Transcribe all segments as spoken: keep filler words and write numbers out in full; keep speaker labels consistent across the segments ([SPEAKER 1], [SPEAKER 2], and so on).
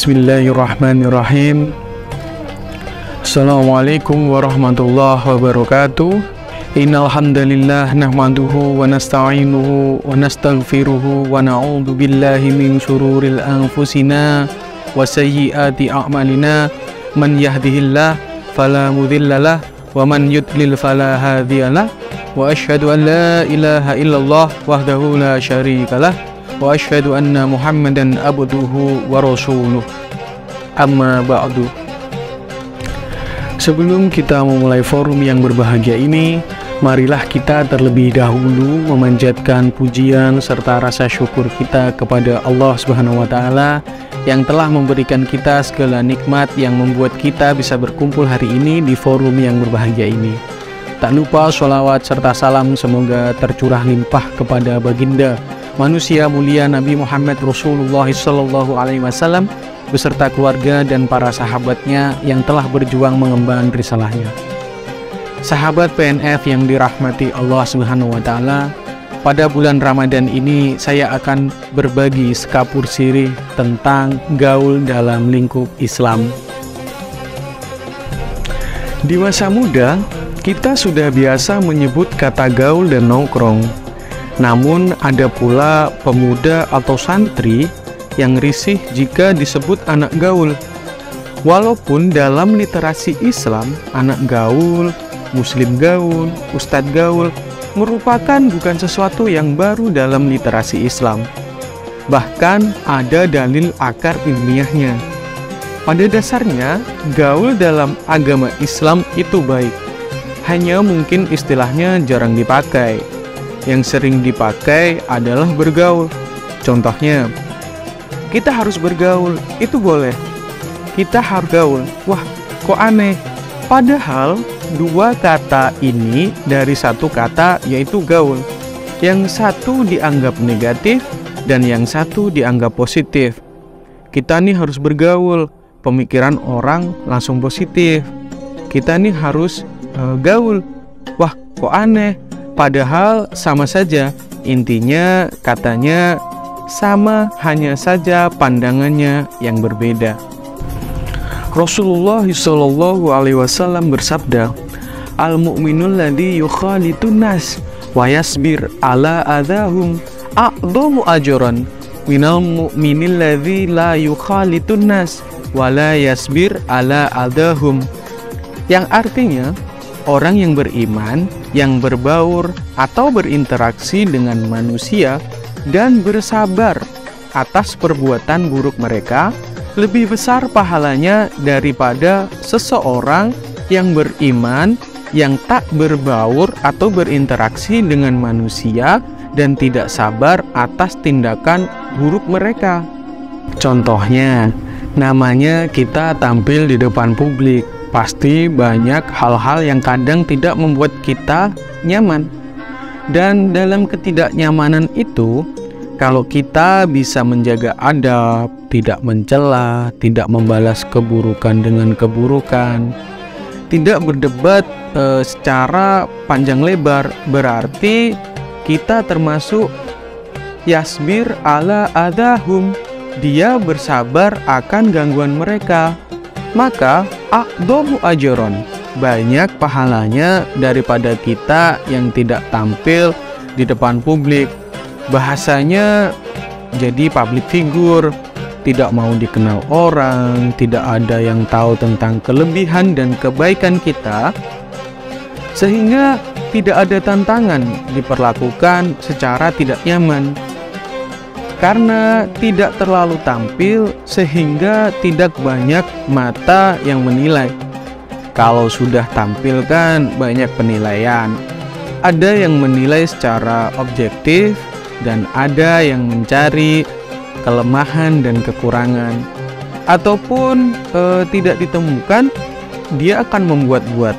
[SPEAKER 1] Bismillahirrahmanirrahim. Assalamualaikum warahmatullahi wabarakatuh. Innal hamdalillah nahmaduhu wa nasta'inuhu wa nastaghfiruhu wa na'udzu billahi min syururil anfusina wa sayyiati a'malina. Man yahdihillah fala mudhillalah wa man yudlil fala hadiyalah. Wa asyhadu an la ilaha illallah wahdahu la syarikalah wa asyhadu anna Muhammadan abduhu wa rasuluh. Amma ba'du. Sebelum kita memulai forum yang berbahagia ini, marilah kita terlebih dahulu memanjatkan pujian serta rasa syukur kita kepada Allah Subhanahu wa taala yang telah memberikan kita segala nikmat yang membuat kita bisa berkumpul hari ini di forum yang berbahagia ini. Tak lupa sholawat serta salam semoga tercurah limpah kepada baginda manusia mulia Nabi Muhammad Rasulullah Sallallahu Alaihi Wasallam beserta keluarga dan para sahabatnya yang telah berjuang mengemban risalahnya. Sahabat P N F yang dirahmati Allah Subhanahu wa taala, pada bulan Ramadan ini saya akan berbagi sekapur sirih tentang gaul dalam lingkup Islam. Di masa muda, kita sudah biasa menyebut kata gaul dan nongkrong. Namun ada pula pemuda atau santri yang risih jika disebut anak gaul. Walaupun dalam literasi Islam, anak gaul, muslim gaul, ustadz gaul merupakan bukan sesuatu yang baru dalam literasi Islam. Bahkan ada dalil akar ilmiahnya. Pada dasarnya, gaul dalam agama Islam itu baik. Hanya mungkin istilahnya jarang dipakai. Yang sering dipakai adalah bergaul. Contohnya, kita harus bergaul, itu boleh. Kita harus gaul, wah kok aneh. Padahal dua kata ini dari satu kata yaitu gaul. Yang satu dianggap negatif dan yang satu dianggap positif. Kita nih harus bergaul, pemikiran orang langsung positif. Kita nih harus uh, gaul, wah kok aneh. Padahal sama saja, intinya katanya sama, hanya saja pandangannya yang berbeda. Rasulullah Shallallahu Alaihi Wasallam bersabda, al-mu'minul ladzi yukhalitun nas wa yasbir ala adahum a'dhamu ajran minal mu'minil ladzi la yukhalitun nas wa la yasbir ala adahum. Yang artinya, orang yang beriman, yang berbaur atau berinteraksi dengan manusia dan bersabar atas perbuatan buruk mereka, lebih besar pahalanya daripada seseorang yang beriman, yang tak berbaur atau berinteraksi dengan manusia dan tidak sabar atas tindakan buruk mereka. Contohnya, namanya kita tampil di depan publik. Pasti banyak hal-hal yang kadang tidak membuat kita nyaman. Dan dalam ketidaknyamanan itu, kalau kita bisa menjaga adab, tidak mencela, tidak membalas keburukan dengan keburukan, tidak berdebat e, secara panjang lebar, berarti kita termasuk yasbir ala adahum. Dia bersabar akan gangguan mereka. Maka a'dhamu ajron, banyak pahalanya daripada kita yang tidak tampil di depan publik. Bahasanya jadi public figure, tidak mau dikenal orang, tidak ada yang tahu tentang kelebihan dan kebaikan kita, sehingga tidak ada tantangan diperlakukan secara tidak nyaman. Karena tidak terlalu tampil sehingga tidak banyak mata yang menilai. Kalau sudah tampil kan banyak penilaian. Ada yang menilai secara objektif dan ada yang mencari kelemahan dan kekurangan. Ataupun e, tidak ditemukan, dia akan membuat-buat.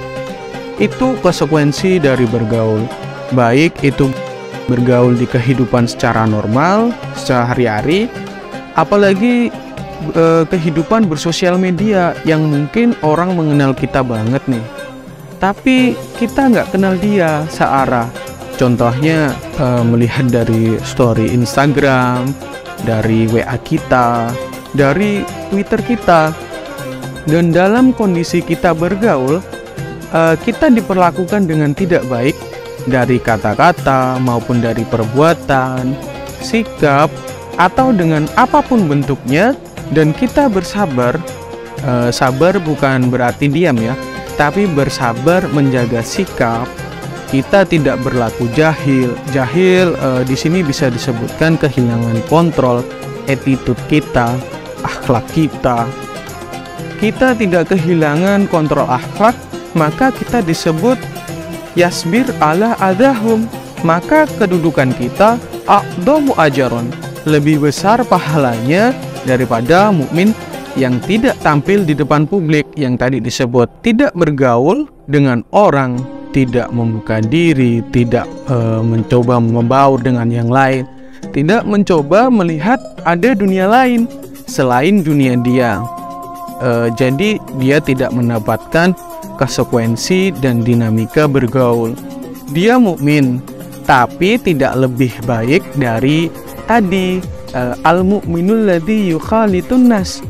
[SPEAKER 1] Itu konsekuensi dari bergaul. Baik itu bergaul di kehidupan secara normal, secara hari-hari, apalagi e, kehidupan bersosial media yang mungkin orang mengenal kita banget nih, tapi kita nggak kenal dia searah. Contohnya e, melihat dari story Instagram, dari W A kita, dari Twitter kita. Dan dalam kondisi kita bergaul, uh, kita diperlakukan dengan tidak baik dari kata-kata maupun dari perbuatan, sikap, atau dengan apapun bentuknya, dan kita bersabar. Uh, sabar bukan berarti diam ya, tapi bersabar menjaga sikap. Kita tidak berlaku jahil. Jahil uh, di sini bisa disebutkan kehilangan kontrol, attitude kita, akhlak kita. Kita tidak kehilangan kontrol akhlak, maka kita disebut yasbir ala adahum. Maka kedudukan kita a'dhamu ajaron, lebih besar pahalanya daripada mukmin yang tidak tampil di depan publik, yang tadi disebut tidak bergaul dengan orang, tidak membuka diri, tidak e, mencoba membaur dengan yang lain, tidak mencoba melihat ada dunia lain selain dunia dia. E, jadi dia tidak mendapatkan konsekuensi dan dinamika bergaul. Dia mukmin, tapi tidak lebih baik dari tadi e, al-mu'minul ladzi yukhalitun nas.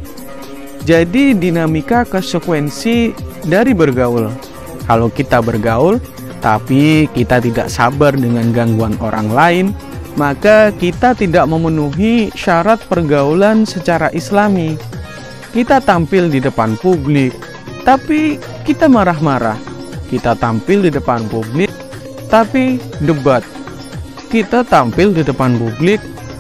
[SPEAKER 1] Jadi dinamika konsekuensi dari bergaul. Kalau kita bergaul tapi kita tidak sabar dengan gangguan orang lain, maka kita tidak memenuhi syarat pergaulan secara islami. Kita tampil di depan publik, tapi kita marah-marah. Kita tampil di depan publik, tapi debat. Kita tampil di depan publik,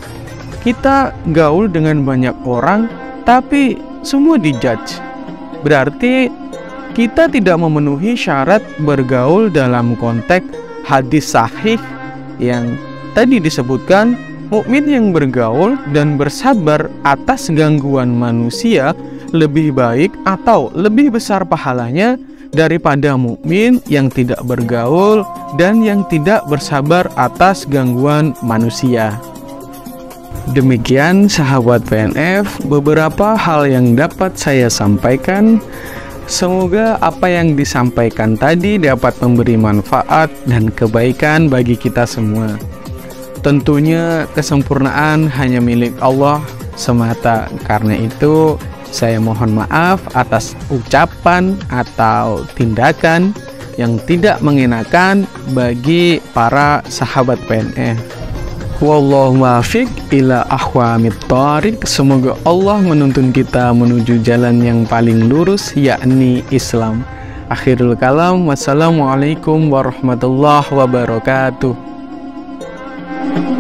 [SPEAKER 1] kita gaul dengan banyak orang, tapi semua dijudge. Berarti kita tidak memenuhi syarat bergaul dalam konteks hadis sahih yang tadi disebutkan. Mukmin yang bergaul dan bersabar atas gangguan manusia lebih baik atau lebih besar pahalanya daripada mukmin yang tidak bergaul dan yang tidak bersabar atas gangguan manusia. Demikian sahabat P N F, beberapa hal yang dapat saya sampaikan. Semoga apa yang disampaikan tadi dapat memberi manfaat dan kebaikan bagi kita semua. Tentunya kesempurnaan hanya milik Allah semata. Karena itu saya mohon maaf atas ucapan atau tindakan yang tidak mengenakan bagi para sahabat P N F. Wallahu muwaffiq ila aqwamit thoriq. Semoga Allah menuntun kita menuju jalan yang paling lurus, yakni Islam. Akhirul kalam, wassalamualaikum warahmatullahi wabarakatuh.